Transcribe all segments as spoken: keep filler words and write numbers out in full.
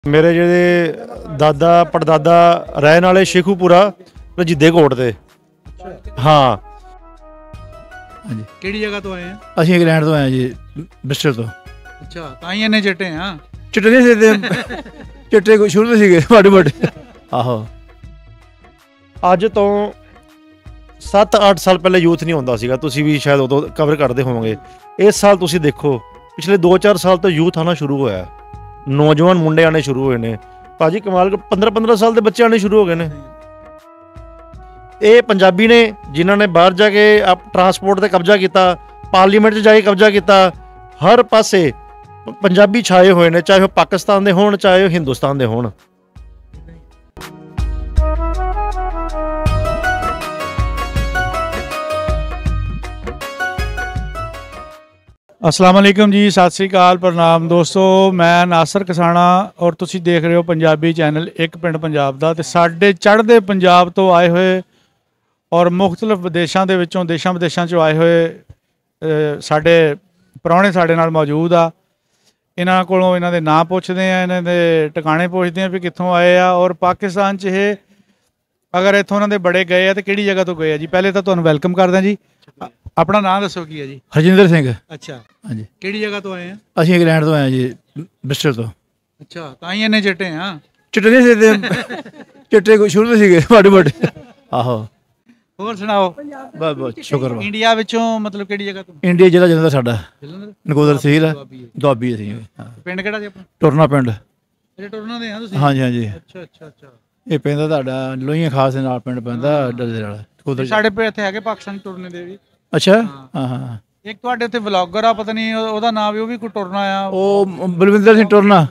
ਮੇਰੇ ਜਿਹੜੇ ਦਾਦਾ ਪੜਦਾਦਾ ਰਹਿਣ ਵਾਲੇ ਸ਼ੇਖੂਪੁਰਾ ਰਜੀਦੇ ਕੋਟ ਦੇ। ਹਾਂ ਹਾਂਜੀ। ਕਿਹੜੀ ਜਗ੍ਹਾ ਤੋਂ ਆਏ ਆ? ਅਸੀਂ ਇੰਗਲੈਂਡ ਤੋਂ ਆਏ ਜੀ, ਬ੍ਰਿਸਟਲ ਤੋਂ। ਅੱਛਾ, ਤਾਂ ਹੀ ਇੰਨੇ ਚਿੱਟੇ ਆ। ਚਿੱਟੇ ਨਹੀਂ ਸੀ ਤੇ ਚਿੱਟੇ ਕੋਈ ਸ਼ੁਰੂ ਤੋਂ ਸੀਗੇ ਵੱਡੇ ਵੱਡੇ। ਆਹੋ, ਅੱਜ ਤੋਂ ਸੱਤ ਅੱਠ ਸਾਲ ਪਹਿਲੇ ਯੂਥ ਨਹੀਂ ਹੁੰਦਾ ਸੀਗਾ, ਤੁਸੀਂ ਵੀ ਸ਼ਾਇਦ ਉਦੋਂ ਕਵਰ ਕਰਦੇ ਹੋਵੋਗੇ। ਇਸ ਸਾਲ ਤੁਸੀਂ ਦੇਖੋ ਪਿਛਲੇ ਦੋ ਚਾਰ ਸਾਲ ਤੋਂ ਯੂਥ ਆਉਣਾ ਸ਼ੁਰੂ ਹੋਇਆ, ਨੌਜਵਾਨ ਮੁੰਡੇ ਆਉਣੇ ਸ਼ੁਰੂ ਹੋਏ ਨੇ ਭਾਜੀ। ਕਮਾਲ, ਪੰਦਰਾਂ ਪੰਦਰਾਂ ਸਾਲ ਦੇ ਬੱਚੇ ਆਉਣੇ ਸ਼ੁਰੂ ਹੋ ਗਏ ਨੇ। ਇਹ ਪੰਜਾਬੀ ਨੇ ਜਿਨ੍ਹਾਂ ਨੇ ਬਾਹਰ ਜਾ ਕੇ ਆਪ ਟਰਾਂਸਪੋਰਟ ਤੇ ਕਬਜ਼ਾ ਕੀਤਾ, ਪਾਰਲੀਮੈਂਟ 'ਚ ਜਾ ਕੇ ਕਬਜ਼ਾ ਕੀਤਾ। ਹਰ ਪਾਸੇ ਪੰਜਾਬੀ ਛਾਏ ਹੋਏ ਨੇ, ਚਾਹੇ ਉਹ ਪਾਕਿਸਤਾਨ ਦੇ ਹੋਣ ਚਾਹੇ ਉਹ ਹਿੰਦੁਸਤਾਨ ਦੇ ਹੋਣ। अस्सलाम वालेकुम जी, सत श्री अकाल, प्रणाम दोस्तों। मैं नासर कसाना और तुसी देख रहे हो पंजाबी चैनल एक पिंड पंजाब दा। ते साडे चढ़दे पंजाब तो आए हुए और मुख्तलिफ विदेशों के विचों देशों विदेशों चों आए हुए साडे प्राहुणे साडे नाल मौजूद आ। इन्हां कोलों इन्हां दे नाम पुछदे आ, इन्हां दे ठिकाणे पुछदे आ भी कित्थों आए आ और पाकिस्तान च ये अगर इत्थों इन्हां दे बड़े गए आ तो किहड़ी जगह तो गए आ जी। पहले तो तुहानूं वैलकम करदा जी। अपना नाम दसो की है जी? ਹਰਜਿੰਦਰ ਸਿੰਘ। अच्छा, हाँ जी। ਕਿਹੜੀ ਜਗ੍ਹਾ ਤੋਂ ਆਏ ਆ? ਅਸੀਂ ਇੰਗਲੈਂਡ ਤੋਂ ਆਏ ਜੀ, ਬ੍ਰਿਸਟਲ ਤੋਂ। ਅੱਛਾ, ਤਾਂ ਹੀ ਇੰਨੇ ਚਿੱਟੇ ਆ। ਚਿੱਟੇ ਨਹੀਂ ਸੀ ਤੇ ਚਿੱਟੇ ਕੋਈ ਸ਼ੁਰੂ ਤੋਂ ਸੀਗੇ ਵੱਡੇ ਵੱਡੇ। ਆਹੋ, ਹੋਰ ਸੁਣਾਓ। ਬਹੁਤ ਬਹੁਤ ਸ਼ੁਕਰ ਵਾ। ਇੰਡੀਆ ਵਿੱਚੋਂ ਮਤਲਬ ਕਿਹੜੀ ਜਗ੍ਹਾ ਤੋਂ? ਇੰਡੀਆ ਜ਼ਿਲ੍ਹਾ ਜਲੰਧਰ ਸਾਡਾ, ਜਲੰਧਰ ਨਕੋਦਰ ਤਹਿਸੀਲ ਹੈ, ਦੁਆਬੀ ਅਸੀਂ। ਹਾਂ, ਪਿੰਡ ਕਿਹੜਾ ਜੀ ਆਪਣਾ? ਟੁਰਨਾ ਪਿੰਡ। ਅੱਛਾ, ਟੁਰਨਾ ਦੇ ਆ ਤੁਸੀਂ? ਹਾਂਜੀ ਹਾਂਜੀ। ਅੱਛਾ ਅੱਛਾ ਅੱਛਾ। ਇਹ ਪੈਂਦਾ ਤੁਹਾਡਾ ਲੋਹੀਆਂ ਖਾਸ ਦੇ ਨਾਲ ਪਿੰਡ ਪੈਂਦਾ ਡੱਲੇ ਵਾਲਾ, ਨਕੋਦਰ। ਸਾਡੇ ਪੇ ਇੱਥੇ ਹੈਗੇ ਪਾਕਿਸਤਾਨੀ ਟੁਰਨੇ ਦੇ ਵੀ। ਅੱਛਾ, ਹਾਂ ਹਾਂ। ਇੱਕ ਤੁਹਾਡੇ ਉੱਥੇ ਵਲੌਗਰ ਆ, ਪਤਾ ਨਹੀਂ ਉਹਦਾ ਨਾਮ ਵੀ, ਉਹ ਵੀ ਕੋਈ ਟੁਰਨਾ ਆ। ਉਹ ਬਲਵਿੰਦਰ ਸਿੰਘ ਟੁਰਨਾ,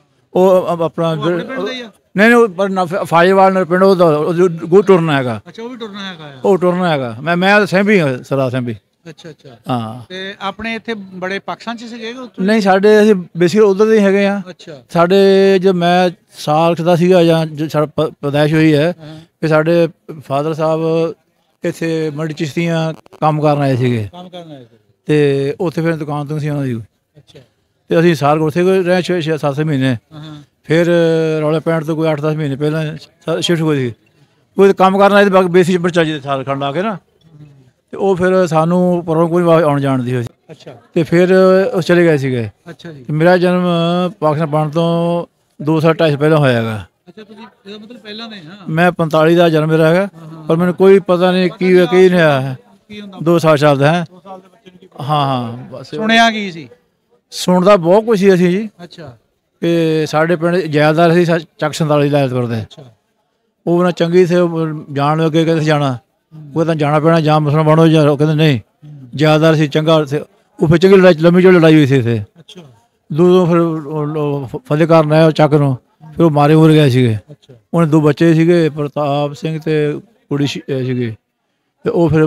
ਉਹ ਆਪਣਾ ਨਹੀਂ ਨਹੀਂ ਉਹ ਫਾਇਵਾਲ ਨਾਲ ਪਿੰਡ, ਉਹਦਾ ਗੋ ਟੁਰਨਾ ਹੈਗਾ। ਅੱਛਾ, ਉਹ ਵੀ ਟੁਰਨਾ ਹੈਗਾ। ਉਹ ਟੁਰਨਾ ਹੈਗਾ। ਮੈਂ ਮੈਂ ਸੈਂਭੀ ਹਾਂ, ਸਰਦਾਰ ਸੈਂਭੀ। ਅੱਛਾ ਅੱਛਾ। ਹਾਂ। ਤੇ ਆਪਣੇ ਇੱਥੇ ਬੜੇ ਪਾਕਿਸਤਾਨ ਚ ਸੀਗੇ? ਨਹੀਂ, ਸਾਡੇ ਅਸੀਂ ਬੇਸਿਕ ਉਧਰ ਦੇ ਹੈਗੇ ਆ। ਅੱਛਾ। ਸਾਡੇ ਜਦ ਮੈਂ ਸਾਲ ਦਾ ਸੀਗਾ ਜਾਂ ਸਾਡਾ ਪੈਦਾਇਸ਼ ਹੋਈ ਹੈ ਕਿ ਸਾਡੇ ਫਾਦਰ ਸਾਹਿਬ ਇੱਥੇ ਮੰਡੀ ਚਿਸ਼ਤੀਆਂ ਕੰਮ ਕਰਨ ਆਏ ਸੀਗੇ। ਕੰਮ ਕਰਨ ਆਏ ਸੀ ਤੇ ਉੱਥੇ ਫਿਰ ਦੁਕਾਨ ਤੋਂ ਸੀ ਉਹਨਾਂ ਦੀ। ਅੱਛਾ। ਤੇ ਅਸੀਂ ਸਾਲ ਉੱਥੇ ਕੋਈ ਰਹੇ ਛੇ ਛੇ ਸੱਤ ਮਹੀਨੇ। ਹਾਂ। ਫਿਰ ਰੌਲੇ ਪੈਣ ਤੋਂ ਕੋਈ ਅੱਠ ਦਸ ਮਹੀਨੇ ਪਹਿਲਾਂ ਸ਼ਿਫਟ ਹੋਈ ਸੀ। ਕੋਈ ਕੰਮ ਕਰਨ ਆਏ ਤੇ ਬਾਕੀ ਬੇਸਿਕ ਬੱਚਾ ਜੀ ਸਾਲ ਖੰਡ ਆ ਕੇ ਨਾ, ਤੇ ਉਹ ਫਿਰ ਸਾਨੂੰ ਪ੍ਰੋਬਲਮ ਕੋਈ ਆਉਣ ਜਾਣ ਦੀ ਹੋਈ। ਅੱਛਾ। ਤੇ ਫਿਰ ਉਹ ਚਲੇ ਗਏ ਸੀਗੇ। ਅੱਛਾ ਜੀ। ਮੇਰਾ ਜਨਮ ਪਾਕਿਸਤਾਨ ਬਣ ਤੋਂ ਦੋ ਸਾਲ ਢਾਈ ਸਾਲ ਪਹਿਲਾਂ ਹੋਇਆ ਹੈਗਾ। ਅੱਛਾ, ਤੁਸੀਂ ਇਹਦਾ ਮਤਲਬ ਪਹਿਲਾਂ ਦੇ? ਹਾਂ, ਮੈਂ ਪੰਤਾਲੀ ਦਾ ਜਨਮ ਮੇਰਾ ਹੈਗਾ, ਪਰ ਮੈਨੂੰ ਕੋਈ ਪਤਾ ਨਹੀਂ ਕੀ ਹੋਇਆ ਕੀ ਨਹੀਂ ਹੋਇਆ। ਦੋ ਸਾਲ ਸਾਲ ਦਾ ਹੈ। ਹਾਂ ਹਾਂ। ਬਸ ਸੁਣਿਆ ਕੀ ਸੀ? ਸੁਣਦਾ ਬਹੁਤ ਕੁਛ ਸੀ ਅਸੀਂ ਜੀ। ਅੱਛਾ। ਕਿ ਸਾਡੇ ਪਿੰਡ ਜੈਲਦਾਰ ਸੀ ਚੱਕ ਸੰਤਾਲੀ ਲਾਇਲਪੁਰ ਦੇ। ਉਹ ਉਹਨਾਂ ਚੰਗੀ ਸੀ, ਜਾਣ ਅੱਗੇ ਕਹਿੰਦੇ ਜਾਣਾ, ਉਹ ਤਾਂ ਜਾਣਾ ਪੈਣਾ ਜਾਂ ਮੁਸਲਮਾਨ ਬਣੋ ਜਾਂ, ਉਹ ਕਹਿੰਦੇ ਨਹੀਂ। ਜੈਲਦਾਰ ਸੀ, ਚੰਗਾ। ਉਹ ਫਿਰ ਚੰਗੀ ਲੜਾਈ, ਲੰਮੀ ਜੋ ਲੜਾਈ ਹੋਈ ਸੀ ਇੱਥੇ। ਅੱਛਾ। ਦੂਰੋਂ ਫਿਰ ਫਤਿਹ ਕਰਨ ਆਇਆ ਚੱਕ ਨੂੰ, ਫਿਰ ਉਹ ਮਾਰੇ ਮੁਰ ਗਏ ਸੀਗੇ। ਉਹਨੇ ਦੋ ਬੱਚੇ ਸੀਗੇ, ਪ੍ਰਤਾਪ ਸਿੰਘ ਤੇ ਕੁੜੀ ਸੀਗੀ। ਤੇ ਉਹ ਫਿਰ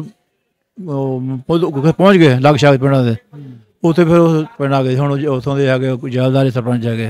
ਪਹੁੰਚ ਗਏ ਲੱਗ ਸ਼ਾਗ ਪਿੰਡਾਂ ਦੇ। ਉੱਥੇ ਫਿਰ ਉਹ ਪਿੰਡ ਆ ਗਏ। ਹੁਣ ਉੱਥੋਂ ਦੇ ਆ ਗਏ ਜੈਲਦਾਰ ਸਰਪੰਚ ਆ ਗਏ।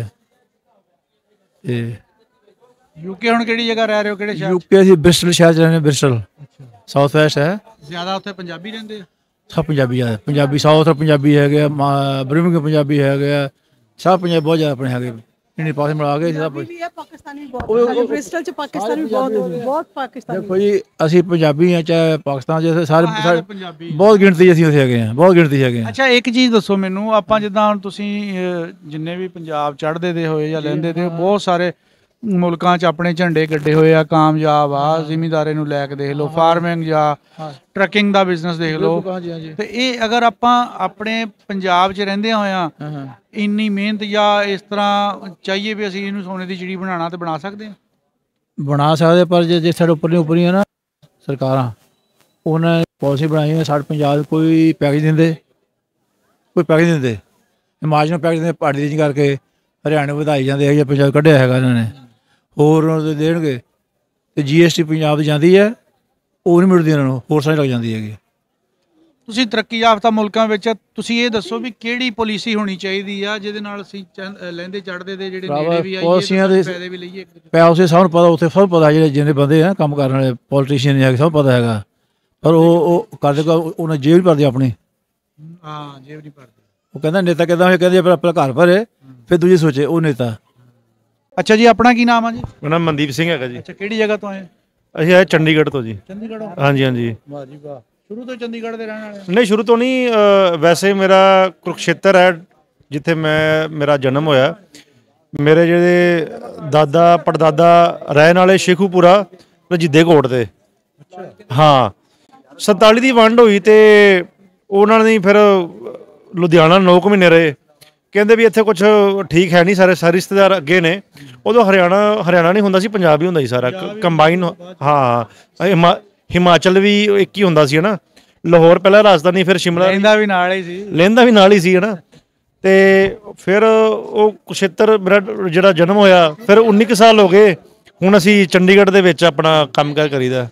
ਤੇ ਯੂਕੇ ਹੁਣ ਕਿਹੜੀ ਜਗ੍ਹਾ ਰਹਿ ਰਹੇ ਹੋ? ਕਿਹੜੇ ਸ਼ਹਿਰ? ਯੂਕੇ ਅਸੀਂ ਬ੍ਰਿਸਟਲ ਸ਼ਹਿਰ ਚ ਰਹਿੰਦੇ, ਬ੍ਰਿਸਟਲ ਸਾਊਥ ਵੈਸਟ ਹੈ। ਜ਼ਿਆਦਾ ਉੱਥੇ ਪੰਜਾਬੀ ਰਹਿੰਦੇ ਆ? ਸਭ ਪੰਜਾਬੀ ਆ। ਪੰਜਾਬੀ ਸਾਊਥ ਪੰਜਾਬੀ ਹੈਗੇ ਆ, ਬਰਮਿੰਘਮ ਪੰਜਾਬੀ ਹੈਗੇ ਆ, ਸਭ ਪੰਜਾਬੀ ਬਹੁਤ ਜ਼ਿਆਦਾ ਆਪਣੇ ਹੈਗੇ। ਇੰਨੇ ਪਾਸੇ ਮਿਲਾ ਕੇ ਸਭ ਪਾਕਿਸਤਾਨੀ ਬਹੁਤ, ਬ੍ਰਿਸਟਲ ਚ ਪਾਕਿਸਤਾਨੀ ਬਹੁਤ ਬਹੁਤ ਪਾਕਿਸਤਾਨੀ। ਦੇਖੋ ਜੀ, ਅਸੀਂ ਪੰਜਾਬੀ ਆ ਚਾਹੇ ਪਾਕਿਸਤਾਨ ਚ, ਸਾਰੇ ਬਹੁਤ ਗਿਣਤੀ ਅਸੀਂ ਉੱਥੇ ਹੈਗੇ ਆ, ਬਹੁਤ ਗਿਣਤੀ ਹੈਗੇ ਆ। ਅੱਛਾ, ਇੱਕ ਚੀਜ਼ ਦੱਸੋ ਮੈਨੂੰ, ਆਪਾਂ ਜਿੱਦਾਂ ਹੁਣ ਤੁਸੀਂ ਜਿੰਨੇ ਵੀ ਪੰਜਾਬ ਚੜ੍ਹਦੇ ਦੇ ਹੋਏ ਜਾਂ ਲੈਂਦੇ ਦੇ, ਬਹੁਤ ਸਾਰੇ ਮੁਲਕਾਂ 'ਚ ਆਪਣੇ ਝੰਡੇ ਗੱਡੇ ਹੋਏ ਆ, ਕਾਮਯਾਬ ਆ। ਜ਼ਿਮੀਂਦਾਰੇ ਨੂੰ ਲੈ ਕੇ ਦੇਖ ਲਓ, ਫਾਰਮਿੰਗ ਜਾਂ ਟਰੱਕਿੰਗ ਦਾ ਬਿਜ਼ਨਸ ਦੇਖ ਲਓ। ਤੇ ਇਹ ਅਗਰ ਆਪਾਂ ਆਪਣੇ ਪੰਜਾਬ 'ਚ ਰਹਿੰਦੇ ਹੋਇਆ ਇੰਨੀ ਮਿਹਨਤ ਜਾਂ ਇਸ ਤਰ੍ਹਾਂ ਚਾਹੀਏ ਵੀ ਅਸੀਂ ਇਹਨੂੰ ਸੋਨੇ ਦੀ ਚਿੜੀ ਬਣਾਉਣਾ, ਤੇ ਬਣਾ ਸਕਦੇ ਹਾਂ? ਬਣਾ ਸਕਦੇ, ਪਰ ਜੇ ਸਾਡੇ ਉੱਪਰ ਉੱਪਰੀਆਂ ਨਾ ਸਰਕਾਰਾਂ, ਉਹਨਾਂ ਨੇ ਪਾਲਿਸੀ ਬਣਾਈ ਹੈ ਸਾਡੇ ਪੰਜਾਬ ਕੋਈ ਪੈਕੇਜ ਦਿੰਦੇ, ਕੋਈ ਪੈਕੇਜ ਦਿੰਦੇ, ਹਿਮਾਚਲ ਨੂੰ ਪੈਕੇਜ ਦਿੰਦੇ, ਪਹਾੜੀ ਦੀ ਕਰਕੇ ਹਰਿਆਣੇ ਵਧਾਈ ਜਾਂਦੇ ਹੈ ਜਾਂ ਪੰਜਾਬ ਕੱਢਿਆ ਹੈਗਾ ਇਹਨਾਂ ਨੇ, ਹੋਰ ਉਹਨਾਂ ਦੇਣਗੇ। ਤੇ ਜੀ ਐਸ ਟੀ ਪੰਜਾਬ ਦੀ ਜਾਂਦੀ ਹੈ, ਉਹ ਨਹੀਂ ਮਿਲਦੀ ਇਹਨਾਂ ਨੂੰ, ਹੋਰ ਸਾਰੇ ਲੱਗ ਜਾਂਦੀ ਹੈਗੀ। ਤੁਸੀਂ ਤਰੱਕੀ ਯਾਫਤਾ ਮੁਲਕਾਂ ਵਿੱਚ ਤੁਸੀਂ ਇਹ ਦੱਸੋ ਵੀ ਕਿਹੜੀ ਪਾਲਿਸੀ ਹੋਣੀ ਚਾਹੀਦੀ ਆ ਜਿਹਦੇ ਨਾਲ ਅਸੀਂ ਲੈਂਦੇ ਚੜ੍ਹਦੇ ਦੇ ਜਿਹੜੇ ਨੇੜੇ ਵੀ ਆਈਏ, ਫਾਇਦੇ ਵੀ ਲਈਏ? ਪੈਸੇ ਸਭ ਨੂੰ ਪਤਾ, ਉੱਥੇ ਸਭ ਪਤਾ ਜਿਹੜੇ ਜਿੰਨੇ ਬੰਦੇ ਆ ਕੰਮ ਕਰਨ ਵਾਲੇ ਪੋਲੀਟੀਸ਼ੀਅਨ ਹੈਗੇ, ਸਭ ਪਤਾ ਹੈਗਾ। ਪਰ ਉਹ ਉਹ ਕਰਦੇ, ਉਹਨਾਂ ਜੇਬ ਨਹੀਂ ਭਰਦੀ ਆਪਣੀ। ਹਾਂ, ਜੇਬ ਨਹੀਂ ਭਰਦੀ। ਉਹ ਕਹਿੰਦਾ ਨੇਤਾ ਕਹਿੰਦਾ ਕਹਿੰਦੇ ਆਪਣਾ ਘਰ ਭਰੇ, ਫਿਰ ਦੂਜੇ ਸੋਚੇ ਉਹ ਨੇਤਾ। ਅੱਛਾ ਜੀ, ਆਪਣਾ ਕੀ ਨਾਮ ਆ ਜੀ? ਮੇਰਾ ਨਾਮ ਮਨਦੀਪ ਸਿੰਘ ਹੈਗਾ ਜੀ। ਅੱਛਾ, ਕਿਹੜੀ ਜਗ੍ਹਾ ਤੋਂ ਆਏ? ਅਸੀਂ ਆਏ ਚੰਡੀਗੜ੍ਹ ਤੋਂ ਜੀ। ਚੰਡੀਗੜ੍ਹੋਂ? ਹਾਂਜੀ ਹਾਂਜੀ। ਵਾਹ ਜੀ ਵਾਹ, ਸ਼ੁਰੂ ਤੋਂ ਚੰਡੀਗੜ੍ਹ ਦੇ ਰਹਿਣ ਵਾਲੇ? ਨਹੀਂ, ਸ਼ੁਰੂ ਤੋਂ ਨਹੀਂ। ਅ, ਵੈਸੇ ਮੇਰਾ ਕੁਰੂਕਸ਼ੇਤਰ ਹੈ ਜਿੱਥੇ ਮੈਂ ਮੇਰਾ ਜਨਮ ਹੋਇਆ। ਮੇਰੇ ਜਿਹੜੇ ਦਾਦਾ ਪੜਦਾਦਾ ਰਹਿਣ ਵਾਲੇ ਸ਼ੇਖੂਪੁਰਾ ਰਜੀਦੇ ਕੋਟ ਦੇ। ਹਾਂ, ਸੰਤਾਲੀ ਦੀ ਵੰਡ ਹੋਈ ਤੇ ਉਹਨਾਂ ਨੇ ਫਿਰ ਲੁਧਿਆਣਾ ਨੌ ਕੁ ਮਹੀਨੇ ਰਹੇ। ਕਹਿੰਦੇ ਵੀ ਇੱਥੇ ਕੁਝ ਠੀਕ ਹੈ ਨਹੀਂ, ਸਾਰੇ ਸਾਰੇ ਰਿਸ਼ਤੇਦਾਰ ਅੱਗੇ ਨੇ। ਉਦੋਂ ਹਰਿਆਣਾ ਹਰਿਆਣਾ ਨਹੀਂ ਹੁੰਦਾ ਸੀ, ਪੰਜਾਬ ਹੀ ਹੁੰਦਾ ਸੀ ਸਾਰਾ ਕੰਬਾਈਨ। ਹਾਂ, ਹਿਮਾ ਹਿਮਾਚਲ ਵੀ ਇੱਕ ਹੀ ਹੁੰਦਾ ਸੀ ਹੈ ਨਾ। ਲਾਹੌਰ ਪਹਿਲਾਂ ਰਾਜਧਾਨੀ, ਫਿਰ ਸ਼ਿਮਲਾ। ਲਹਿੰਦਾ ਵੀ ਨਾਲ ਹੀ ਸੀ। ਲਹਿੰਦਾ ਵੀ ਨਾਲ ਹੀ ਸੀ ਹੈ ਨਾ। ਤੇ ਫਿਰ ਉਹ ਕੁਰੂਕਸ਼ੇਤਰ ਮੇਰਾ ਜਿਹੜਾ ਜਨਮ ਹੋਇਆ, ਫਿਰ ਉੱਨੀ ਕੁ ਸਾਲ ਹੋ ਗਏ। ਹੁਣ ਅਸੀਂ ਚੰਡੀਗੜ੍ਹ ਦੇ ਵਿੱਚ ਆਪਣਾ ਕੰਮ ਕਾਰ ਕਰੀਦਾ।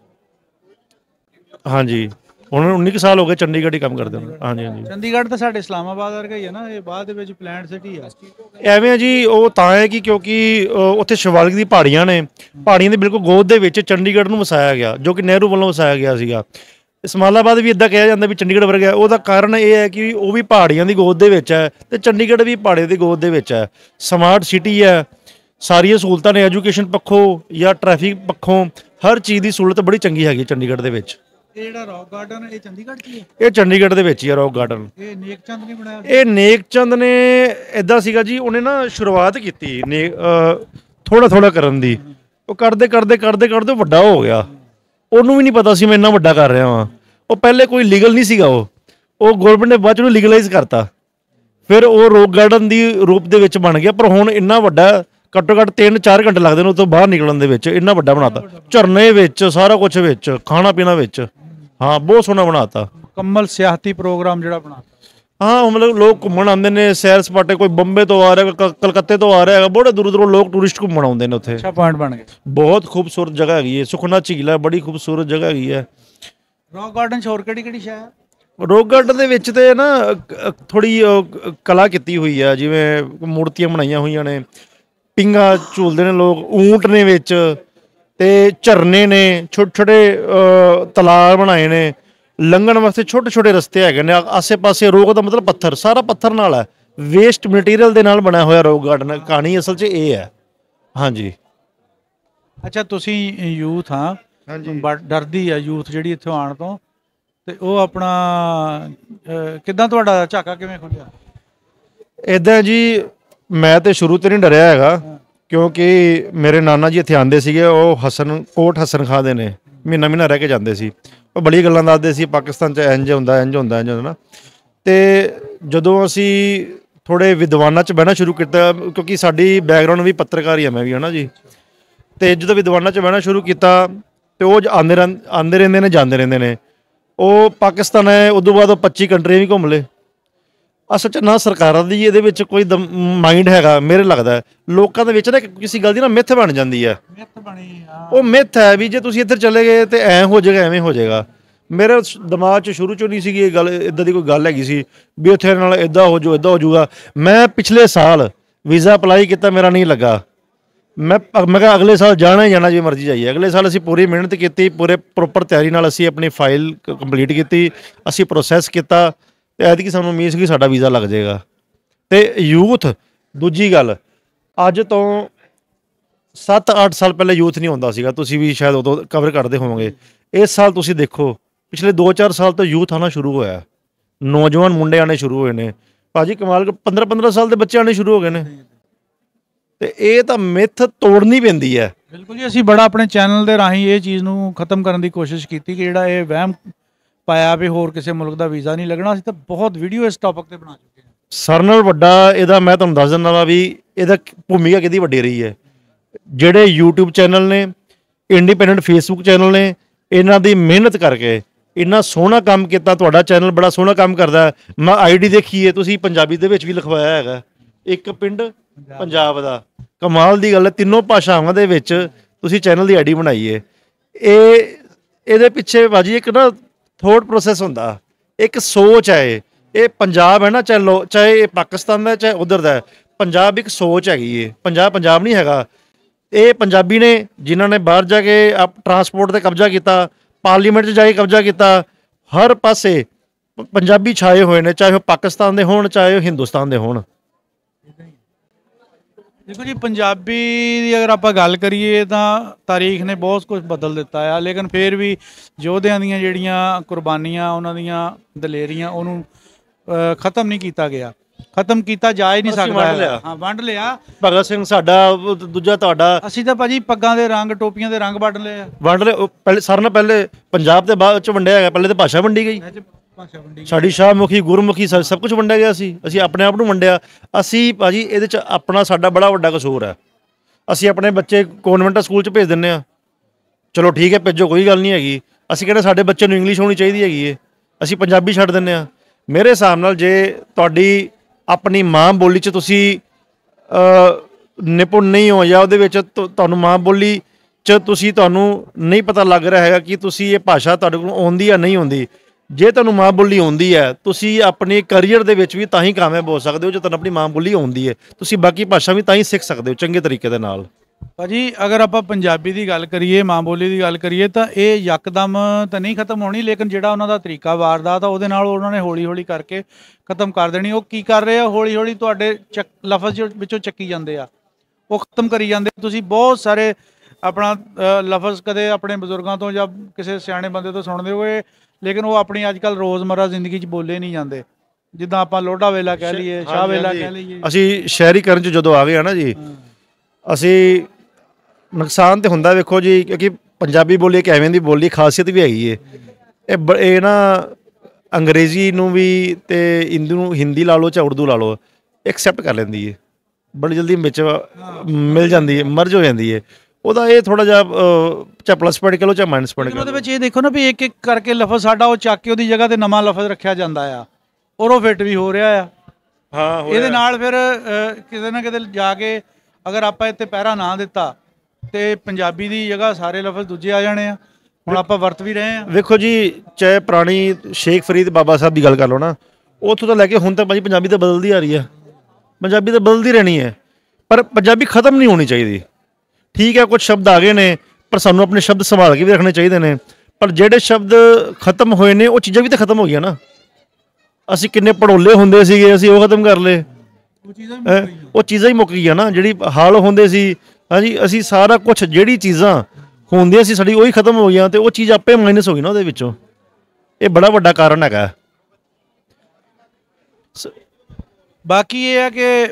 ਹਾਂਜੀ, ਹੁਣ ਉੱਨੀ ਕੁ ਸਾਲ ਹੋ ਗਏ ਚੰਡੀਗੜ੍ਹ ਹੀ ਕੰਮ ਕਰਦੇ ਹਾਂ। ਹਾਂਜੀ ਹਾਂਜੀ। ਚੰਡੀਗੜ੍ਹ ਤਾਂ ਸਾਡੇ ਇਸਲਾਮਾਬਾਦ ਵਰਗਾ ਹੀ ਹੈ ਨਾ, ਇਹ ਬਾਅਦ ਦੇ ਵਿੱਚ ਪਲਾਨਡ ਸਿਟੀ ਆ। ਐਵੇਂ ਆ ਜੀ, ਉਹ ਤਾਂ ਹੈ ਕਿ ਕਿਉਂਕਿ ਉੱਥੇ ਸ਼ਿਵਾਲਿਕ ਦੀ ਪਹਾੜੀਆਂ ਨੇ। ਪਹਾੜੀਆਂ ਦੇ ਬਿਲਕੁਲ ਗੋਦ ਦੇ ਵਿੱਚ ਚੰਡੀਗੜ੍ਹ ਨੂੰ ਵਸਾਇਆ ਗਿਆ, ਜੋ ਕਿ ਨਹਿਰੂ ਵੱਲੋਂ ਵਸਾਇਆ ਗਿਆ ਸੀਗਾ। ਇਸਮਾਲਾਬਾਦ ਵੀ ਇੱਦਾਂ ਕਿਹਾ ਜਾਂਦਾ ਵੀ ਚੰਡੀਗੜ੍ਹ ਵਰਗਾ। ਉਹਦਾ ਕਾਰਨ ਇਹ ਹੈ ਕਿ ਉਹ ਵੀ ਪਹਾੜੀਆਂ ਦੀ ਗੋਦ ਦੇ ਵਿੱਚ ਹੈ ਤੇ ਚੰਡੀਗੜ੍ਹ ਵੀ ਪਹਾੜੇ ਦੀ ਗੋਦ ਦੇ ਵਿੱਚ ਹੈ। ਸਮਾਰਟ ਸਿਟੀ ਹੈ, ਸਾਰੀਆਂ ਸਹੂਲਤਾਂ ਨੇ, ਐਜੂਕੇਸ਼ਨ ਪੱਖੋਂ ਜਾਂ ਟ੍ਰੈਫਿਕ ਪੱਖੋਂ ਹਰ ਚੀਜ਼ ਦੀ ਸਹੂਲਤ ਬੜੀ ਚੰਗੀ ਹੈਗੀ ਚੰਡੀਗੜ੍ਹ ਦੇ ਵਿੱਚ। ਇਹ ਜਿਹੜਾ ਰੌਕ ਗਾਰਡਨ, ਇਹ ਚੰਡੀਗੜ੍ਹ 'ਚ ਹੀ ਹੈ? ਇਹ ਚੰਡੀਗੜ੍ਹ ਦੇ ਵਿੱਚ ਹੀ ਹੈ ਰੌਕ ਗਾਰਡਨ। ਇਹ ਨੇਕ ਚੰਦ ਨੇ ਬਣਾਇਆ? ਇਹ ਨੇਕ ਚੰਦ ਨੇ ਇਦਾਂ ਸੀਗਾ ਜੀ, ਉਹਨੇ ਨਾ ਸ਼ੁਰੂਆਤ ਕੀਤੀ ਨੇ ਥੋੜਾ ਥੋੜਾ ਕਰਨ ਦੀ। ਉਹ ਕਰਦੇ ਕਰਦੇ ਕਰਦੇ ਕਰਦੇ ਵੱਡਾ ਹੋ ਗਿਆ। ਉਹਨੂੰ ਵੀ ਨਹੀਂ ਪਤਾ ਸੀ ਮੈਂ ਇੰਨਾ ਵੱਡਾ ਕਰ ਰਿਹਾ ਵਾਂ। ਉਹ ਪਹਿਲੇ ਕੋਈ ਲੀਗਲ ਨਹੀਂ ਸੀਗਾ। ਉਹ ਉਹ ਗਵਰਨਮੈਂਟ ਨੇ ਬਾਅਦ ਚ ਉਹਨੂੰ ਲੀਗਲਾਈਜ਼ ਕਰਤਾ। ਫਿਰ ਉਹ ਰੌਕ ਗਾਰਡਨ ਦੀ ਰੂਪ ਦੇ ਵਿੱਚ ਬਣ ਗਿਆ। ਪਰ ਹੁਣ ਇੰਨਾ ਵੱਡਾ, ਘੱਟੋ ਘੱਟ ਤਿੰਨ ਚਾਰ ਘੰਟੇ ਲੱਗਦੇ ਨੇ ਉਹ ਤੋਂ ਬਾਹਰ ਨਿਕਲਣ ਦੇ ਵਿੱਚ। ਇੰਨਾ ਵੱਡਾ ਬਣਾਤਾ, ਝਰਨੇ ਵਿੱਚ, ਸਾਰਾ ਕੁਝ ਵਿੱਚ, ਖਾਣਾ ਪੀਣਾ ਵਿੱਚ। ਹਾਂ, ਬਹੁਤ ਸੋਹਣਾ ਬਣਾਤਾ। ਮੁਕੰਮਲ ਸਿਆਹਤੀ ਪ੍ਰੋਗਰਾਮ ਜਿਹੜਾ ਬਣਾ। ਹਾਂ, ਮਤਲਬ ਲੋਕ ਘੁੰਮਣ ਆਉਂਦੇ ਨੇ, ਸੈਰ ਸਪਾਟੇ। ਕੋਈ ਬੰਬੇ ਤੋਂ ਆ ਰਿਹਾ, ਕੋਈ ਕਲਕੱਤੇ ਤੋਂ ਆ ਰਿਹਾ ਹੈਗਾ। ਬੜੇ ਦੂਰੋਂ ਦੂਰੋਂ ਲੋਕ ਟੂਰਿਸਟ ਘੁੰਮਣ ਆਉਂਦੇ ਨੇ ਉੱਥੇ। ਅੱਛਾ ਪੁਆਇੰਟ ਬਣ ਗਿਆ। ਬਹੁਤ ਖੂਬਸੂਰਤ ਜਗ੍ਹਾ ਹੈਗੀ ਹੈ। ਸੁਖਨਾ ਝੀਲ ਹੈ, ਬੜੀ ਖੂਬਸੂਰਤ ਜਗ੍ਹਾ ਹੈਗੀ ਹੈ। ਰੌਕ ਗਾਰਡਨ 'ਚ ਹੋਰ ਕਿਹੜੀ ਕਿਹੜੀ ਸ਼ੈ ਹੈ? ਰੌਕ ਗਾਰਡਨ ਦੇ ਵਿੱਚ ਤੇ ਨਾ ਥੋੜੀ ਕਲਾ ਕੀਤੀ ਹੋਈ ਆ, ਜਿਵੇਂ ਮੂਰਤੀਆਂ ਬਣਾਈਆਂ ਹੋਈਆਂ ਨੇ, ਪਿੰਗਾ ਝੂਲਦੇ ਨੇ ਲੋਕ, ਊਂਟ ਨੇ ਵਿੱਚ, ਤੇ ਝਰਨੇ ਨੇ, ਛੋਟੇ ਛੋਟੇ ਤਲਾਬ ਬਣਾਏ ਨੇ, ਲੰਘਣ ਵਾਸਤੇ ਛੋਟੇ ਛੋਟੇ ਰਸਤੇ ਹੈਗੇ ਨੇ। ਆਸੇ ਪਾਸੇ ਰੌਕ ਦਾ ਮਤਲਬ ਪੱਥਰ, ਸਾਰਾ ਪੱਥਰ ਨਾਲ ਹੈ, ਵੇਸਟ ਮਟੀਰੀਅਲ ਦੇ ਨਾਲ ਬਣਿਆ ਹੋਇਆ ਰੌਕ ਗਾਰਡਨ। ਕਹਾਣੀ ਅਸਲ 'ਚ ਇਹ ਹੈ। ਹਾਂਜੀ। ਅੱਛਾ, ਤੁਸੀਂ ਯੂਥ ਹਾਂ, ਬਟ ਡਰਦੀ ਆ ਯੂਥ ਜਿਹੜੀ ਇੱਥੋਂ ਆਉਣ ਤੋਂ, ਤੇ ਉਹ ਆਪਣਾ ਕਿੱਦਾਂ ਤੁਹਾਡਾ ਝਾਕਾ ਕਿਵੇਂ ਖੁੱਲਿਆ? ਇੱਦਾਂ ਜੀ, ਮੈਂ ਤੇ ਸ਼ੁਰੂ ਤੋਂ ਨਹੀਂ ਡਰਿਆ ਹੈਗਾ, ਕਿਉਂਕਿ ਮੇਰੇ ਨਾਨਾ ਜੀ ਇੱਥੇ ਆਉਂਦੇ ਸੀਗੇ। ਉਹ ਹਸਨ ਕੋਟ ਹਸਨ ਖਾਂ ਦੇ ਨੇ, ਮਹੀਨਾ ਮਹੀਨਾ ਰਹਿ ਕੇ ਜਾਂਦੇ ਸੀ। ਉਹ ਬੜੀ ਗੱਲਾਂ ਦੱਸਦੇ ਸੀ, ਪਾਕਿਸਤਾਨ 'ਚ ਇੰਝ ਹੁੰਦਾ ਇੰਝ ਹੁੰਦਾ ਇੰਝ ਹੁੰਦਾ ਨਾ। ਅਤੇ ਜਦੋਂ ਅਸੀਂ ਥੋੜ੍ਹੇ ਵਿਦਵਾਨਾਂ 'ਚ ਬਹਿਣਾ ਸ਼ੁਰੂ ਕੀਤਾ, ਕਿਉਂਕਿ ਸਾਡੀ ਬੈਕਗਰਾਊਂਡ ਵੀ ਪੱਤਰਕਾਰ ਹੀ ਆ, ਮੈਂ ਵੀ ਹੈ ਨਾ ਜੀ। ਅਤੇ ਜਦੋਂ ਵਿਦਵਾਨਾਂ 'ਚ ਬਹਿਣਾ ਸ਼ੁਰੂ ਕੀਤਾ ਤੇ ਉਹ ਆਉਂਦੇ ਰਹਿੰ ਆਉਂਦੇ ਰਹਿੰਦੇ ਨੇ, ਜਾਂਦੇ ਰਹਿੰਦੇ ਨੇ। ਉਹ ਪਾਕਿਸਤਾਨ ਹੈ, ਉਦੋਂ ਬਾਅਦ ਉਹ ਪੱਚੀ ਕੰਟਰੀਆਂ ਵੀ ਘੁੰਮ ਲਏ। ਅਸਲ 'ਚ ਨਾ ਸਰਕਾਰਾਂ ਦੀ ਇਹਦੇ ਵਿੱਚ ਕੋਈ ਦਮ ਮਾਈਂਡ ਹੈਗਾ, ਮੇਰੇ ਲੱਗਦਾ। ਲੋਕਾਂ ਦੇ ਵਿੱਚ ਨਾ ਕਿਸੇ ਗੱਲ ਦੀ ਨਾ ਮਿੱਥ ਬਣ ਜਾਂਦੀ ਹੈ। ਮਿੱਥ ਬਣੀ, ਉਹ ਮਿੱਥ ਹੈ ਵੀ ਜੇ ਤੁਸੀਂ ਇੱਧਰ ਚਲੇ ਗਏ ਤੇ ਐਂ ਹੋ ਜਾਏਗਾ, ਐਵੇਂ ਹੋ ਜਾਏਗਾ। ਮੇਰੇ ਦਿਮਾਗ 'ਚ ਸ਼ੁਰੂ 'ਚੋਂ ਨਹੀਂ ਸੀਗੀ ਇਹ ਗੱਲ, ਇੱਦਾਂ ਦੀ ਕੋਈ ਗੱਲ ਹੈਗੀ ਸੀ ਵੀ ਉੱਥੇ ਨਾਲ ਇੱਦਾਂ ਹੋ ਜਾਊ, ਇੱਦਾਂ ਹੋ ਜਾਊਗਾ। ਮੈਂ ਪਿਛਲੇ ਸਾਲ ਵੀਜ਼ਾ ਅਪਲਾਈ ਕੀਤਾ, ਮੇਰਾ ਨਹੀਂ ਲੱਗਾ। ਮੈਂ ਮੈਂ ਕਿਹਾ ਅਗਲੇ ਸਾਲ ਜਾਣਾ ਹੀ ਜਾਣਾ, ਜਿਵੇਂ ਮਰਜ਼ੀ ਜਾਈਏ। ਅਗਲੇ ਸਾਲ ਅਸੀਂ ਪੂਰੀ ਮਿਹਨਤ ਕੀਤੀ, ਪੂਰੇ ਪ੍ਰੋਪਰ ਤਿਆਰੀ ਨਾਲ ਅਸੀਂ ਆਪਣੀ ਫਾਈਲ ਕੰਪਲੀਟ ਕੀਤੀ, ਅਸੀਂ ਪ੍ਰੋਸੈਸ ਕੀਤਾ, ਅਤੇ ਐਤਕੀ ਸਾਨੂੰ ਉਮੀਦ ਸੀ ਕਿ ਸਾਡਾ ਵੀਜ਼ਾ ਲੱਗ ਜਾਏਗਾ। ਅਤੇ ਯੂਥ, ਦੂਜੀ ਗੱਲ, ਅੱਜ ਤੋਂ ਸੱਤ ਅੱਠ ਸਾਲ ਪਹਿਲੇ ਯੂਥ ਨਹੀਂ ਹੁੰਦਾ ਸੀਗਾ। ਤੁਸੀਂ ਵੀ ਸ਼ਾਇਦ ਉਦੋਂ ਕਵਰ ਕਰਦੇ ਹੋਵੋਗੇ। ਇਸ ਸਾਲ ਤੁਸੀਂ ਦੇਖੋ, ਪਿਛਲੇ ਦੋ ਚਾਰ ਸਾਲ ਤੋਂ ਯੂਥ ਆਉਣਾ ਸ਼ੁਰੂ ਹੋਇਆ। ਨੌਜਵਾਨ ਮੁੰਡੇ ਆਉਣੇ ਸ਼ੁਰੂ ਹੋਏ ਨੇ ਭਾਜੀ, ਕਮਾਲ। ਪੰਦਰਾਂ ਪੰਦਰਾਂ ਸਾਲ ਦੇ ਬੱਚੇ ਆਉਣੇ ਸ਼ੁਰੂ ਹੋ ਗਏ ਨੇ। ਤੇ ਇਹ ਤਾਂ ਮਿੱਥ ਤੋੜਨੀ ਪੈਂਦੀ ਹੈ। ਬਿਲਕੁਲ ਜੀ, ਅਸੀਂ ਬੜਾ ਆਪਣੇ ਚੈਨਲ ਦੇ ਰਾਹੀਂ ਇਹ ਚੀਜ਼ ਨੂੰ ਖਤਮ ਕਰਨ ਦੀ ਕੋਸ਼ਿਸ਼ ਕੀਤੀ ਕਿ ਜਿਹੜਾ ਇਹ ਵਹਿਮ ਪਾਇਆ ਵੀ ਹੋਰ ਕਿਸੇ ਮੁਲਕ ਦਾ ਵੀਜ਼ਾ ਨਹੀਂ ਲੱਗਣਾ। ਅਸੀਂ ਤਾਂ ਬਹੁਤ ਵੀਡੀਓ ਇਸ ਟੌਪਿਕ ਤੇ ਬਣਾ ਚੁੱਕੇ ਹਾਂ। ਸਾਰਿਆਂ ਨਾਲ ਵੱਡਾ ਇਹਦਾ ਮੈਂ ਤੁਹਾਨੂੰ ਦੱਸ ਦਿੰਦਾ ਵਾ ਵੀ ਇਹਦਾ ਭੂਮਿਕਾ ਕਿਹਦੀ ਵੱਡੀ ਰਹੀ ਹੈ। ਜਿਹੜੇ ਯੂਟਿਊਬ ਚੈਨਲ ਨੇ, ਇੰਡੀਪੈਂਡੈਂਟ ਫੇਸਬੁੱਕ ਚੈਨਲ ਨੇ, ਇਹਨਾਂ ਦੀ ਮਿਹਨਤ ਕਰਕੇ ਇੰਨਾ ਸੋਹਣਾ ਕੰਮ ਕੀਤਾ। ਤੁਹਾਡਾ ਚੈਨਲ ਬੜਾ ਸੋਹਣਾ ਕੰਮ ਕਰਦਾ। ਮੈਂ ਆਈ ਡੀ ਦੇਖੀ ਹੈ, ਤੁਸੀਂ ਪੰਜਾਬੀ ਦੇ ਵਿੱਚ ਵੀ ਲਿਖਵਾਇਆ ਹੈਗਾ, ਇੱਕ ਪਿੰਡ ਪੰਜਾਬ ਦਾ। ਕਮਾਲ ਦੀ ਗੱਲ ਹੈ, ਤਿੰਨੋਂ ਭਾਸ਼ਾਵਾਂ ਦੇ ਵਿੱਚ ਤੁਸੀਂ ਚੈਨਲ ਦੀ ਆਈ ਡੀ ਬਣਾਈ ਹੈ। ਇਹ ਇਹਦੇ ਪਿੱਛੇ ਭਾਜੀ ਇੱਕ ਨਾ ਥੋਟ ਪ੍ਰੋਸੈਸ ਹੁੰਦਾ, ਇੱਕ ਸੋਚ ਹੈ। ਇਹ ਇਹ ਪੰਜਾਬ ਹੈ ਨਾ, ਚਾਹੇ ਲੋ ਚਾਹੇ ਇਹ ਪਾਕਿਸਤਾਨ ਦਾ, ਚਾਹੇ ਉੱਧਰ ਦਾ, ਪੰਜਾਬ ਇੱਕ ਸੋਚ ਹੈਗੀ ਹੈ। ਪੰਜਾਬ ਪੰਜਾਬ ਨਹੀਂ ਹੈਗਾ। ਇਹ ਪੰਜਾਬੀ ਨੇ ਜਿਨ੍ਹਾਂ ਨੇ ਬਾਹਰ ਜਾ ਕੇ ਆਪ ਟਰਾਂਸਪੋਰਟ 'ਤੇ ਕਬਜ਼ਾ ਕੀਤਾ, ਪਾਰਲੀਮੈਂਟ 'ਚ ਜਾ ਕੇ ਕਬਜ਼ਾ ਕੀਤਾ। ਹਰ ਪਾਸੇ ਪੰਜਾਬੀ ਛਾਏ ਹੋਏ ਨੇ, ਚਾਹੇ ਉਹ ਪਾਕਿਸਤਾਨ ਦੇ ਹੋਣ, ਚਾਹੇ ਉਹ ਹਿੰਦੁਸਤਾਨ ਦੇ ਹੋਣ। ਦੇਖੋ ਜੀ, ਪੰਜਾਬੀ ਦੀ ਅਗਰ ਆਪਾਂ ਗੱਲ ਕਰੀਏ ਤਾਂ ਤਾਰੀਖ ਨੇ ਬਹੁਤ ਕੁਝ ਬਦਲ ਦਿੱਤਾ ਆ, ਲੇਕਿਨ ਫਿਰ ਵੀ ਯੋਧਿਆਂ ਦੀਆਂ ਜਿਹੜੀਆਂ ਕੁਰਬਾਨੀਆਂ, ਉਹਨਾਂ ਦੀਆਂ ਦਲੇਰੀਆਂ, ਉਹਨੂੰ ਖ਼ਤਮ ਨਹੀਂ ਕੀਤਾ ਗਿਆ, ਖ਼ਤਮ ਕੀਤਾ ਜਾ ਹੀ ਨਹੀਂ ਅਸੀਂ ਸਕਦਾ। ਵੰਡ ਲਿਆ। ਹਾਂ, ਵੰਡ ਲਿਆ। ਭਗਤ ਸਿੰਘ ਸਾਡਾ, ਉਹ ਦੂਜਾ ਤੁਹਾਡਾ, ਅਸੀਂ ਤਾਂ ਭਾਜੀ ਪੱਗਾਂ ਦੇ ਰੰਗ, ਟੋਪੀਆਂ ਦੇ ਰੰਗ ਵੰਡ ਲਏ ਆ। ਵੰਡ ਲਿਆ। ਉਹ ਪਹਿਲੇ ਸਾਰਿਆਂ ਨਾਲ ਪਹਿਲੇ ਪੰਜਾਬ ਦੇ ਬਾਅਦ ਚ ਵੰਡਿਆ ਹੈਗਾ, ਪਹਿਲੇ ਤਾਂ ਭਾਸ਼ਾ ਵੰਡੀ ਗਈ, ਭਾਸ਼ਾ ਵੰਡੀ। ਸਾਡੀ ਸ਼ਾਹਮੁਖੀ, ਗੁਰਮੁਖੀ, ਸਭ ਸਭ ਕੁਝ ਵੰਡਿਆ ਗਿਆ ਸੀ। ਅਸੀਂ ਆਪਣੇ ਆਪ ਨੂੰ ਵੰਡਿਆ। ਅਸੀਂ ਭਾਜੀ ਇਹਦੇ ਚ ਆਪਣਾ ਸਾਡਾ ਬੜਾ ਵੱਡਾ ਕਸੂਰ ਹੈ। ਅਸੀਂ ਆਪਣੇ ਬੱਚੇ ਕਨਵੈਂਟ ਸਕੂਲ ਚ ਭੇਜ ਦਿੰਦੇ ਆ, ਚਲੋ ਠੀਕ ਹੈ ਭੇਜੋ, ਕੋਈ ਗੱਲ ਨਹੀਂ ਹੈਗੀ। ਅਸੀਂ ਕਹਿੰਦੇ ਸਾਡੇ ਬੱਚੇ ਨੂੰ ਇੰਗਲਿਸ਼ ਆਉਣੀ ਚਾਹੀਦੀ ਹੈਗੀ ਏ, ਅਸੀਂ ਪੰਜਾਬੀ ਛੱਡ ਦਿੰਦੇ ਆ। ਮੇਰੇ ਹਿਸਾਬ ਨਾਲ ਜੇ ਤੁਹਾਡੀ ਆਪਣੀ ਮਾਂ ਬੋਲੀ 'ਚ ਤੁਸੀਂ ਨਿਪੁੰਨ ਨਹੀਂ ਹੋ, ਜਾਂ ਉਹਦੇ ਵਿੱਚ ਤੁਹਾਨੂੰ ਮਾਂ ਬੋਲੀ 'ਚ ਤੁਸੀਂ ਤੁਹਾਨੂੰ ਨਹੀਂ ਪਤਾ ਲੱਗ ਰਿਹਾ ਹੈਗਾ ਕਿ ਤੁਸੀਂ ਇਹ ਭਾਸ਼ਾ ਤੁਹਾਡੇ ਕੋਲ ਆਉਂਦੀ ਜਾਂ ਨਹੀਂ ਆਉਂਦੀ, ਜੇ ਤੁਹਾਨੂੰ ਮਾਂ ਬੋਲੀ ਆਉਂਦੀ ਹੈ, ਤੁਸੀਂ ਆਪਣੇ ਕਰੀਅਰ ਦੇ ਵਿੱਚ ਵੀ ਤਾਂ ਹੀ ਕਾਮਯਾਬ ਹੋ ਸਕਦੇ ਹੋ ਜੇ ਤੁਹਾਨੂੰ ਆਪਣੀ ਮਾਂ ਬੋਲੀ ਆਉਂਦੀ ਹੈ। ਤੁਸੀਂ ਬਾਕੀ ਭਾਸ਼ਾ ਵੀ ਤਾਂ ਹੀ ਸਿੱਖ ਸਕਦੇ ਹੋ ਚੰਗੇ ਤਰੀਕੇ ਦੇ ਨਾਲ। ਭਾਜੀ ਅਗਰ ਆਪਾਂ ਪੰਜਾਬੀ ਦੀ ਗੱਲ ਕਰੀਏ, ਮਾਂ ਬੋਲੀ ਦੀ ਗੱਲ ਕਰੀਏ, ਤਾਂ ਇਹ ਯਕਦਮ ਤਾਂ ਨਹੀਂ ਖਤਮ ਹੋਣੀ, ਲੇਕਿਨ ਜਿਹੜਾ ਉਹਨਾਂ ਦਾ ਤਰੀਕਾ ਵਾਰਦਾਤ ਆ, ਉਹਦੇ ਨਾਲ ਉਹਨਾਂ ਨੇ ਹੌਲੀ ਹੌਲੀ ਕਰਕੇ ਖਤਮ ਕਰ ਦੇਣੀ। ਉਹ ਕੀ ਕਰ ਰਹੇ ਆ, ਹੌਲੀ ਹੌਲੀ ਤੁਹਾਡੇ ਚੱਕ ਲਫ਼ਜ਼ ਵਿੱਚੋਂ ਚੱਕੀ ਜਾਂਦੇ ਆ, ਉਹ ਖਤਮ ਕਰੀ ਜਾਂਦੇ। ਤੁਸੀਂ ਬਹੁਤ ਸਾਰੇ ਆਪਣਾ ਲਫ਼ਜ਼ ਕਦੇ ਆਪਣੇ ਬਜ਼ੁਰਗਾਂ ਤੋਂ ਜਾਂ ਕਿਸੇ ਸਿਆਣੇ ਬੰਦੇ ਤੋਂ ਸੁਣਦੇ ਹੋਏ, ਲੇਕਿਨ ਉਹ ਆਪਣੀ ਅੱਜ ਕੱਲ੍ਹ ਰੋਜ਼ਮਰਾ ਜ਼ਿੰਦਗੀ 'ਚ ਬੋਲੇ ਨਹੀਂ ਜਾਂਦੇ। ਜਿੱਦਾਂ ਆਪਾਂ ਲੋਢਾ ਵੇਲਾ ਕਹਿ ਲਈਏ, ਸ਼ਾਹ ਵੇਲਾ ਕਹਿ ਲਈਏ। ਅਸੀਂ ਸ਼ਹਿਰੀਕਰਨ 'ਚ ਜਦੋਂ ਆ ਗਏ ਆ ਨਾ ਜੀ, ਅਸੀਂ ਨੁਕਸਾਨ ਤੇ ਹੁੰਦਾ ਵੇਖੋ ਜੀ, ਕਿਉਂਕਿ ਪੰਜਾਬੀ ਬੋਲੀ ਇੱਕ ਐਵੇਂ ਦੀ ਬੋਲੀ, ਖਾਸੀਅਤ ਵੀ ਹੈਗੀ ਏ। ਇਹ ਬ ਇਹ ਨਾ ਅੰਗਰੇਜ਼ੀ ਨੂੰ ਵੀ ਤੇ ਹਿੰਦੀ ਨੂੰ, ਹਿੰਦੀ ਲਾ ਲਓ ਚਾਹੇ ਉਰਦੂ ਲਾ ਲਓ, ਐਕਸੈਪਟ ਕਰ ਲੈਂਦੀ ਏ, ਬੜੀ ਜਲਦੀ ਵਿੱਚ ਮਿਲ ਜਾਂਦੀ ਹੈ, ਮਰਜ ਹੋ ਜਾਂਦੀ ਹੈ। ਉਹਦਾ ਇਹ ਥੋੜਾ ਜਿਹਾ ਚਾਹੇ ਪਲੱਸ ਪੁਆਇੰਟ ਕਹ ਲਓ ਚਾਹੇ ਮਾਈਨਸ ਪੁਆਇੰਟ। ਉਹਦੇ ਵਿੱਚ ਇਹ ਦੇਖੋ ਨਾ ਵੀ ਇੱਕ ਇੱਕ ਕਰਕੇ ਲਫ਼ਜ਼ ਸਾਡਾ ਉਹ ਚੱਕ ਕੇ ਉਹਦੀ ਜਗ੍ਹਾ ਤੇ ਨਵਾਂ ਲਫ਼ਜ਼ ਰੱਖਿਆ ਜਾਂਦਾ ਆ, ਔਰ ਉਹ ਫਿੱਟ ਵੀ ਹੋ ਰਿਹਾ ਆ। ਹਾਂ, ਇਹਦੇ ਨਾਲ ਫਿਰ ਕਿਤੇ ਨਾ ਕਿਤੇ ਜਾ ਕੇ ਅਗਰ ਆਪਾਂ ਇੱਥੇ ਪਹਿਰਾ ਨਾ ਦਿੱਤਾ ਤੇ ਪੰਜਾਬੀ ਦੀ ਜਗ੍ਹਾ ਸਾਰੇ ਲਫ਼ਜ਼ ਦੂਜੇ ਆ ਜਾਣੇ ਆ। ਹੁਣ ਆਪਾਂ ਵਰਤ ਵੀ ਰਹੇ ਆ। ਵੇਖੋ ਜੀ, ਚਾਹੇ ਪੁਰਾਣੀ ਸ਼ੇਖ ਫਰੀਦ ਬਾਬਾ ਸਾਹਿਬ ਦੀ ਗੱਲ ਕਰ ਲਓ ਨਾ, ਉੱਥੋਂ ਤੋਂ ਲੈ ਕੇ ਹੁਣ ਤੱਕ ਭਾਜੀ ਪੰਜਾਬੀ ਤਾਂ ਬਦਲਦੀ ਆ ਰਹੀ ਹੈ, ਪੰਜਾਬੀ ਤਾਂ ਬਦਲਦੀ ਰਹਿਣੀ ਹੈ, ਪਰ ਪੰਜਾਬੀ ਖਤਮ ਨਹੀਂ ਹੋਣੀ ਚਾਹੀਦੀ। ਠੀਕ ਹੈ, ਕੁਝ ਸ਼ਬਦ ਆ ਗਏ ਨੇ, ਪਰ ਸਾਨੂੰ ਆਪਣੇ ਸ਼ਬਦ ਸੰਭਾਲ ਕੇ ਵੀ ਰੱਖਣੇ ਚਾਹੀਦੇ ਨੇ। ਪਰ ਜਿਹੜੇ ਸ਼ਬਦ ਖਤਮ ਹੋਏ ਨੇ, ਉਹ ਚੀਜ਼ਾਂ ਵੀ ਤਾਂ ਖਤਮ ਹੋ ਗਈਆਂ ਨਾ। ਅਸੀਂ ਕਿੰਨੇ ਪੜੋਲੇ ਹੁੰਦੇ ਸੀਗੇ, ਅਸੀਂ ਉਹ ਖਤਮ ਕਰ ਲਏ, ਉਹ ਚੀਜ਼ਾਂ ਹੀ ਮੁੱਕ ਗਈਆਂ ਨਾ। ਜਿਹੜੀ ਹਾਲ ਹੁੰਦੇ ਸੀ, ਹਾਂਜੀ, ਅਸੀਂ ਸਾਰਾ ਕੁਝ ਜਿਹੜੀ ਚੀਜ਼ਾਂ ਹੁੰਦੀਆਂ ਸੀ ਸਾਡੀ, ਉਹੀ ਖਤਮ ਹੋ ਗਈਆਂ, ਤੇ ਉਹ ਚੀਜ਼ ਆਪੇ ਮਾਈਨਸ ਹੋ ਗਈ ਨਾ ਉਹਦੇ ਵਿੱਚੋਂ। ਇਹ ਬੜਾ ਵੱਡਾ ਕਾਰਨ ਹੈਗਾ। ਬਾਕੀ ਇਹ ਹੈ ਕਿ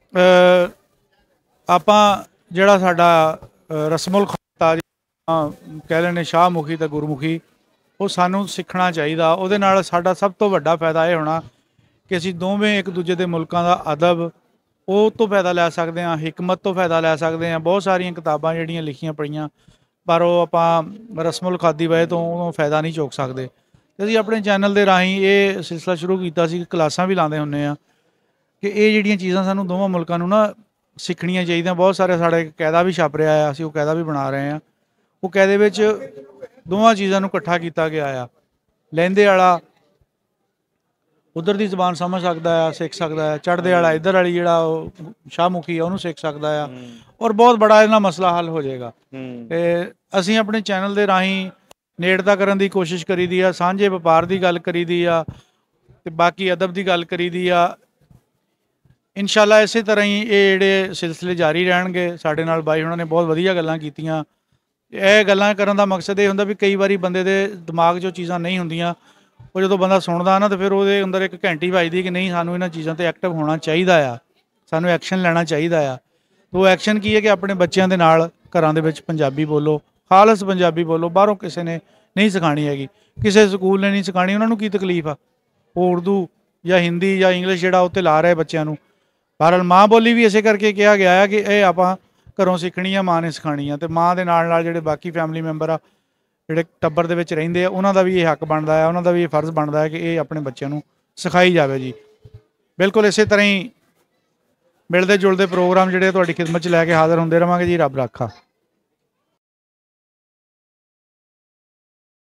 ਆਪਾਂ ਜਿਹੜਾ ਸਾਡਾ ਰਸਮੁਲ ਖਤਾ ਕਹਿ ਲੈਣੇ, ਸ਼ਾਹਮੁਖੀ ਤੇ ਗੁਰਮੁਖੀ, ਉਹ ਸਾਨੂੰ ਸਿੱਖਣਾ ਚਾਹੀਦਾ। ਉਹਦੇ ਨਾਲ ਸਾਡਾ ਸਭ ਤੋਂ ਵੱਡਾ ਫਾਇਦਾ ਇਹ ਹੋਣਾ ਕਿ ਅਸੀਂ ਦੋਵੇਂ ਇੱਕ ਦੂਜੇ ਦੇ ਮੁਲਕਾਂ ਦਾ ਅਦਬ, ਉਹ ਤੋਂ ਫਾਇਦਾ ਲੈ ਸਕਦੇ ਹਾਂ, ਹਿਕਮਤ ਤੋਂ ਫਾਇਦਾ ਲੈ ਸਕਦੇ ਹਾਂ। ਬਹੁਤ ਸਾਰੀਆਂ ਕਿਤਾਬਾਂ ਜਿਹੜੀਆਂ ਲਿਖੀਆਂ ਪੜੀਆਂ, ਪਰ ਉਹ ਆਪਾਂ ਰਸਮੁਲ ਖਤ ਦੀ ਵਜ੍ਹਾ ਤੋਂ ਉਹਨੂੰ ਫਾਇਦਾ ਨਹੀਂ ਚੁੱਕ ਸਕਦੇ। ਅਸੀਂ ਆਪਣੇ ਚੈਨਲ ਦੇ ਰਾਹੀਂ ਇਹ ਸਿਲਸਿਲਾ ਸ਼ੁਰੂ ਕੀਤਾ ਸੀ, ਕਲਾਸਾਂ ਵੀ ਲਾਉਂਦੇ ਹੁੰਦੇ ਹਾਂ ਕਿ ਇਹ ਜਿਹੜੀਆਂ ਚੀਜ਼ਾਂ ਸਾਨੂੰ ਦੋਵਾਂ ਮੁਲਕਾਂ ਨੂੰ ਨਾ ਸਿੱਖਣੀਆਂ ਚਾਹੀਦੀਆਂ। ਬਹੁਤ ਸਾਰੇ ਸਾਡੇ ਕਾਇਦਾ ਵੀ ਛਪ ਰਿਹਾ ਆ, ਅਸੀਂ ਉਹ ਕਾਇਦਾ ਵੀ ਬਣਾ ਰਹੇ ਹਾਂ। ਉਹ ਕਾਇਦੇ ਵਿੱਚ ਦੋਵਾਂ ਚੀਜ਼ਾਂ ਨੂੰ ਇਕੱਠਾ ਕੀਤਾ ਗਿਆ ਆ। ਲਹਿੰਦੇ ਵਾਲਾ ਉਧਰ ਦੀ ਜ਼ਬਾਨ ਸਮਝ ਸਕਦਾ ਆ, ਸਿੱਖ ਸਕਦਾ ਹੈ। ਚੜ੍ਹਦੇ ਵਾਲਾ ਇੱਧਰ ਵਾਲੀ ਜਿਹੜਾ ਉਹ ਸ਼ਾਹਮੁਖੀ ਆ, ਉਹਨੂੰ ਸਿੱਖ ਸਕਦਾ ਆ, ਔਰ ਬਹੁਤ ਬੜਾ ਇਹਦਾ ਮਸਲਾ ਹੱਲ ਹੋ ਜਾਏਗਾ। ਤੇ ਅਸੀਂ ਆਪਣੇ ਚੈਨਲ ਦੇ ਰਾਹੀਂ ਨੇੜਤਾ ਕਰਨ ਦੀ ਕੋਸ਼ਿਸ਼ ਕਰੀਦੀ ਆ, ਸਾਂਝੇ ਵਪਾਰ ਦੀ ਗੱਲ ਕਰੀਦੀ ਆ, ਤੇ ਬਾਕੀ ਅਦਬ ਦੀ ਗੱਲ ਕਰੀਦੀ ਆ। ਇਨਸ਼ਾਅੱਲਾ ਇਸੇ ਤਰ੍ਹਾਂ ਹੀ ਇਹ ਜਿਹੜੇ ਸਿਲਸਿਲੇ ਜਾਰੀ ਰਹਿਣਗੇ। ਸਾਡੇ ਨਾਲ ਬਾਈ ਉਹਨਾਂ ਨੇ ਬਹੁਤ ਵਧੀਆ ਗੱਲਾਂ ਕੀਤੀਆਂ। ਇਹ ਗੱਲਾਂ ਕਰਨ ਦਾ ਮਕਸਦ ਇਹ ਹੁੰਦਾ ਵੀ ਕਈ ਵਾਰੀ ਬੰਦੇ ਦੇ ਦਿਮਾਗ 'ਚ ਉਹ ਚੀਜ਼ਾਂ ਨਹੀਂ ਹੁੰਦੀਆਂ, ਉਹ ਜਦੋਂ ਬੰਦਾ ਸੁਣਦਾ ਨਾ, ਤਾਂ ਫਿਰ ਉਹਦੇ ਅੰਦਰ ਇੱਕ ਘੰਟੀ ਵੱਜਦੀ ਕਿ ਨਹੀਂ, ਸਾਨੂੰ ਇਹਨਾਂ ਚੀਜ਼ਾਂ 'ਤੇ ਐਕਟਿਵ ਹੋਣਾ ਚਾਹੀਦਾ ਆ, ਸਾਨੂੰ ਐਕਸ਼ਨ ਲੈਣਾ ਚਾਹੀਦਾ ਆ। ਉਹ ਐਕਸ਼ਨ ਕੀ ਹੈ ਕਿ ਆਪਣੇ ਬੱਚਿਆਂ ਦੇ ਨਾਲ ਘਰਾਂ ਦੇ ਵਿੱਚ ਪੰਜਾਬੀ ਬੋਲੋ, ਖਾਲਸ ਪੰਜਾਬੀ ਬੋਲੋ। ਬਾਹਰੋਂ ਕਿਸੇ ਨੇ ਨਹੀਂ ਸਿਖਾਉਣੀ ਹੈਗੀ, ਕਿਸੇ ਸਕੂਲ ਨੇ ਨਹੀਂ ਸਿਖਾਉਣੀ। ਉਹਨਾਂ ਨੂੰ ਕੀ ਤਕਲੀਫ ਆ, ਉਹ ਉਰਦੂ ਜਾਂ ਹਿੰਦੀ ਜਾਂ ਇੰਗਲਿਸ਼ ਜਿਹੜਾ ਉੱਤੇ ਲਾ ਰਹੇ ਬੱਚਿਆਂ ਨੂੰ। ਬਹਰਹਾਲ ਮਾਂ ਬੋਲੀ ਵੀ ਇਸੇ ਕਰਕੇ ਕਿਹਾ ਗਿਆ ਹੈ ਕਿ ਇਹ ਆਪਾਂ ਘਰੋਂ ਸਿੱਖਣੀ ਆ, ਮਾਂ ਨੇ ਸਿਖਾਉਣੀ ਆ। ਅਤੇ ਮਾਂ ਦੇ ਨਾਲ ਨਾਲ ਜਿਹੜੇ ਬਾਕੀ ਫੈਮਿਲੀ ਮੈਂਬਰ ਆ, ਜਿਹੜੇ ਟੱਬਰ ਦੇ ਵਿੱਚ ਰਹਿੰਦੇ ਆ, ਉਹਨਾਂ ਦਾ ਵੀ ਇਹ ਹੱਕ ਬਣਦਾ ਹੈ, ਉਹਨਾਂ ਦਾ ਵੀ ਇਹ ਫਰਜ਼ ਬਣਦਾ ਹੈ ਕਿ ਇਹ ਆਪਣੇ ਬੱਚਿਆਂ ਨੂੰ ਸਿਖਾਈ ਜਾਵੇ ਜੀ। ਬਿਲਕੁਲ ਇਸੇ ਤਰ੍ਹਾਂ ਹੀ ਮਿਲਦੇ ਜੁਲਦੇ ਪ੍ਰੋਗਰਾਮ ਜਿਹੜੇ ਤੁਹਾਡੀ ਖਿਦਮਤ 'ਚ ਲੈ ਕੇ ਹਾਜ਼ਰ ਹੁੰਦੇ ਰਹਾਂਗੇ ਜੀ। ਰੱਬ ਰਾਖਾ।